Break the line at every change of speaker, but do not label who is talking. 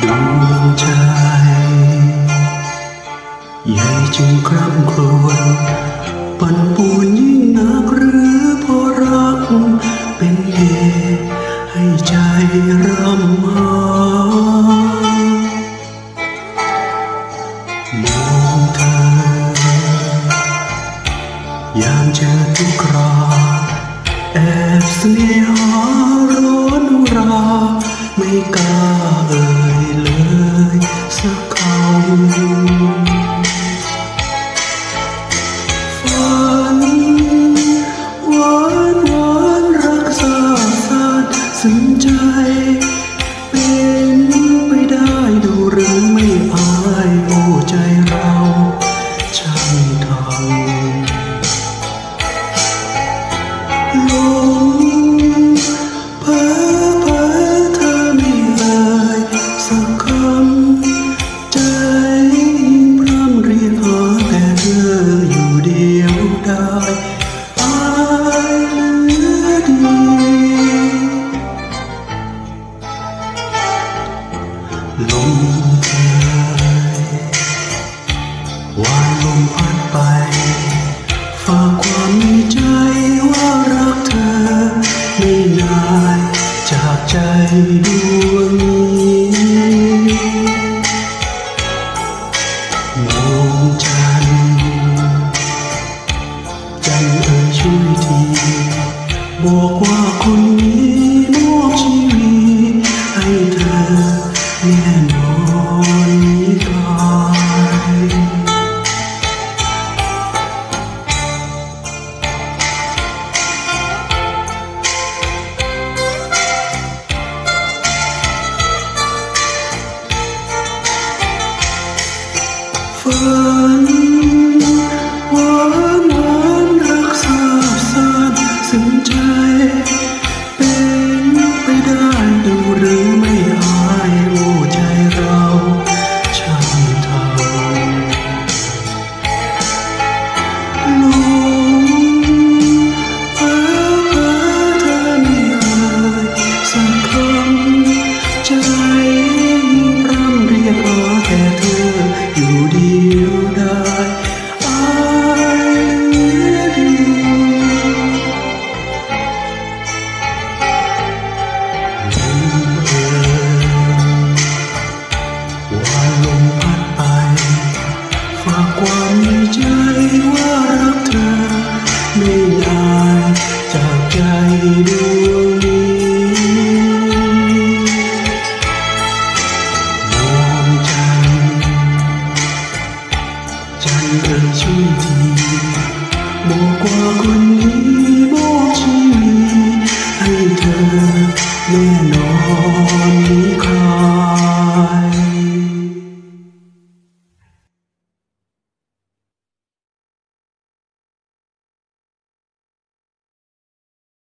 ดวงใจใหญ่จึงคร่ำครวญปั่นป่วนยิ่งนักหรือเพราะรักเป็นเหตุให้ใจร่ำหามองเธอยามเจอทุกคราแอบเสน่หาร้อนราไม่กล้าเอ่ยเลยสักคำฝันหวานหวานรักษาสานซึ้งใจเป็นไปได้ดูหรือไม่อายโอ้ใจเราช่างทำลงเพ้อเพ้อเธอไม่เอ่ยสักคำใจพร่ำเรียกหาแต่เธออยู่เดียวได้อายเหลือดีลมเคยวานลมพัดไปฝากความในใจว่ารักเธอไม่นานจากใจดวงนี้มองจันทร์จันทร์เอ่ยช่วยทีบอกว่าคนนี้มอบชีวิตให้เธอแน่นอนมิคลายฝันหวานหวานรักษาสานซึ้งใจเป็นไปได้ดูหรือไม่อายโอ้ใจเราช่างทำลมเพ้อเพ้อเธอไม่เอ่ยสักคำใจพร่ำเรียกหาแต่เธออยู่เดียวได้อายเหลือดีลมเอ่ยวานลมพัดไปฝากความในใจว่ารักเธอไม่นานจากใจดวงนี้มองจันทร์จันทร์เอ่ยช่วยทีบอกว่าคนนี้มอบชีวิตให้เธอแน่นอนมิคลาย